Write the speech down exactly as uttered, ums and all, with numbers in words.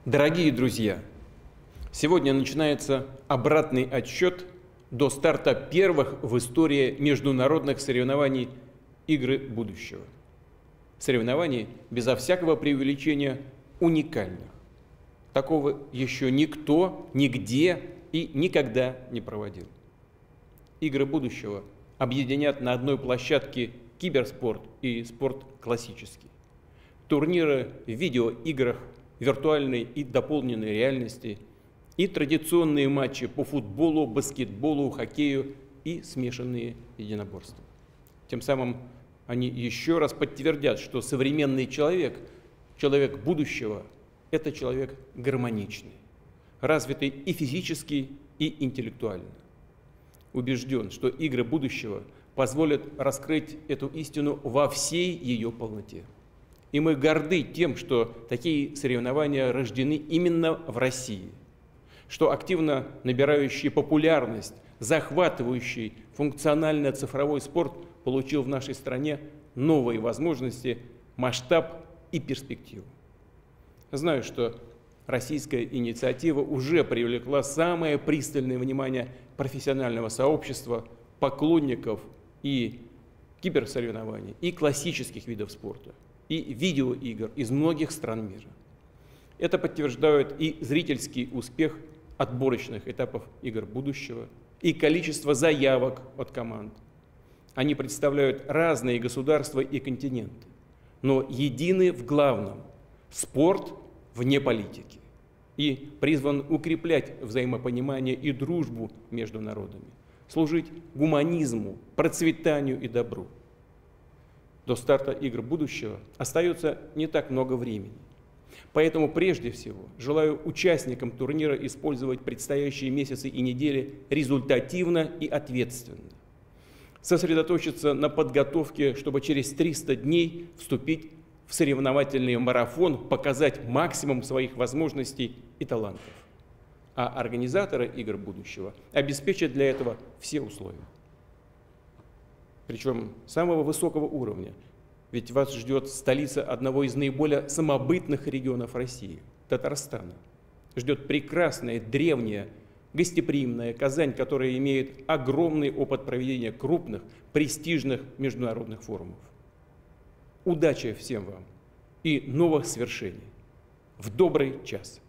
Дорогие друзья, сегодня начинается обратный отсчет до старта первых в истории международных соревнований «Игры будущего». Соревнований, безо всякого преувеличения, уникальных. Такого еще никто, нигде и никогда не проводил. «Игры будущего» объединят на одной площадке киберспорт и спорт классический. Турниры в видеоиграх, виртуальной и дополненной реальности и традиционные матчи по футболу, баскетболу, хоккею и смешанные единоборства. Тем самым они еще раз подтвердят, что современный человек, человек будущего, это человек гармоничный, развитый и физически, и интеллектуально. Убежден, что игры будущего позволят раскрыть эту истину во всей ее полноте. И мы горды тем, что такие соревнования рождены именно в России, что активно набирающий популярность, захватывающий функционально-цифровой спорт получил в нашей стране новые возможности, масштаб и перспективу. Знаю, что российская инициатива уже привлекла самое пристальное внимание профессионального сообщества, поклонников и киберсоревнований, и классических видов спорта, и видеоигр из многих стран мира. Это подтверждают и зрительский успех отборочных этапов игр будущего, и количество заявок от команд. Они представляют разные государства и континенты, но едины в главном – спорт вне политики, и призван укреплять взаимопонимание и дружбу между народами, служить гуманизму, процветанию и добру. До старта игр будущего остается не так много времени. Поэтому прежде всего желаю участникам турнира использовать предстоящие месяцы и недели результативно и ответственно. Сосредоточиться на подготовке, чтобы через триста дней вступить в соревновательный марафон, показать максимум своих возможностей и талантов. А организаторы игр будущего обеспечат для этого все условия. Причем самого высокого уровня. Ведь вас ждет столица одного из наиболее самобытных регионов России – Татарстана. Ждет прекрасная, древняя, гостеприимная Казань, которая имеет огромный опыт проведения крупных, престижных международных форумов. Удачи всем вам и новых свершений. В добрый час!